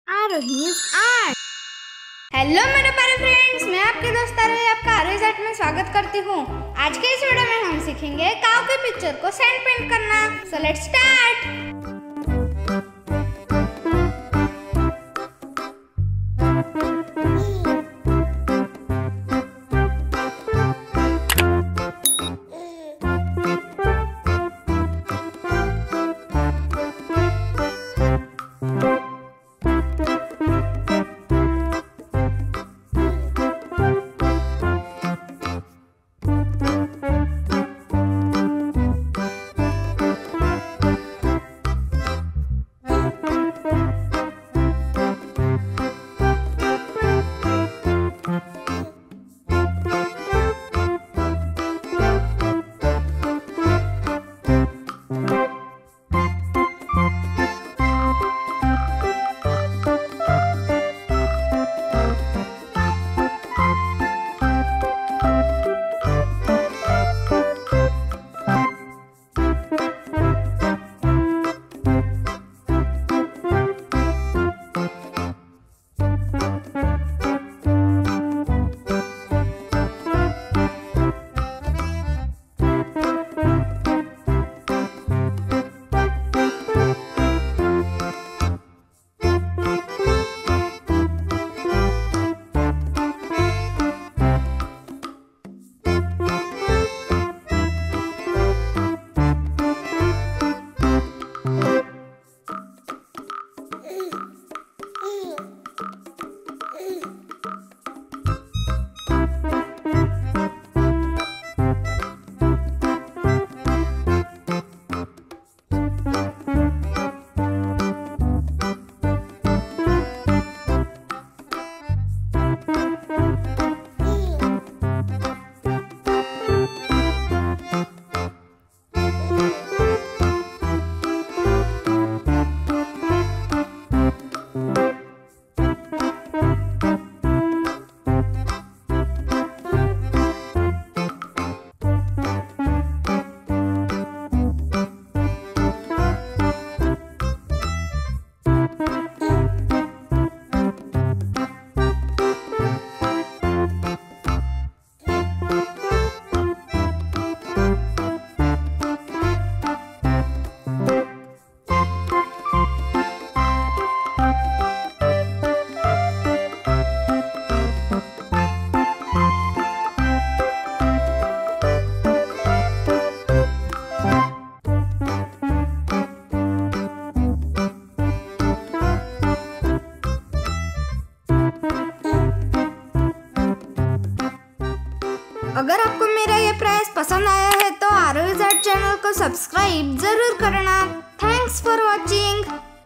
आरोहीज art. Hello मेरे प्यारे friends, मैं आपके दोस्त आरोही आपका आरोहीज आर्ट में स्वागत करती हूँ। आज के इस वीडियो में हम सीखेंगे काऊ की पिक्चर को सैंड पेंट करना। So let's start. अगर आपको मेरा ये प्रयास पसंद आया है तो आरोहीज आर्ट चैनल को सब्सक्राइब जरूर करना। Thanks for watching.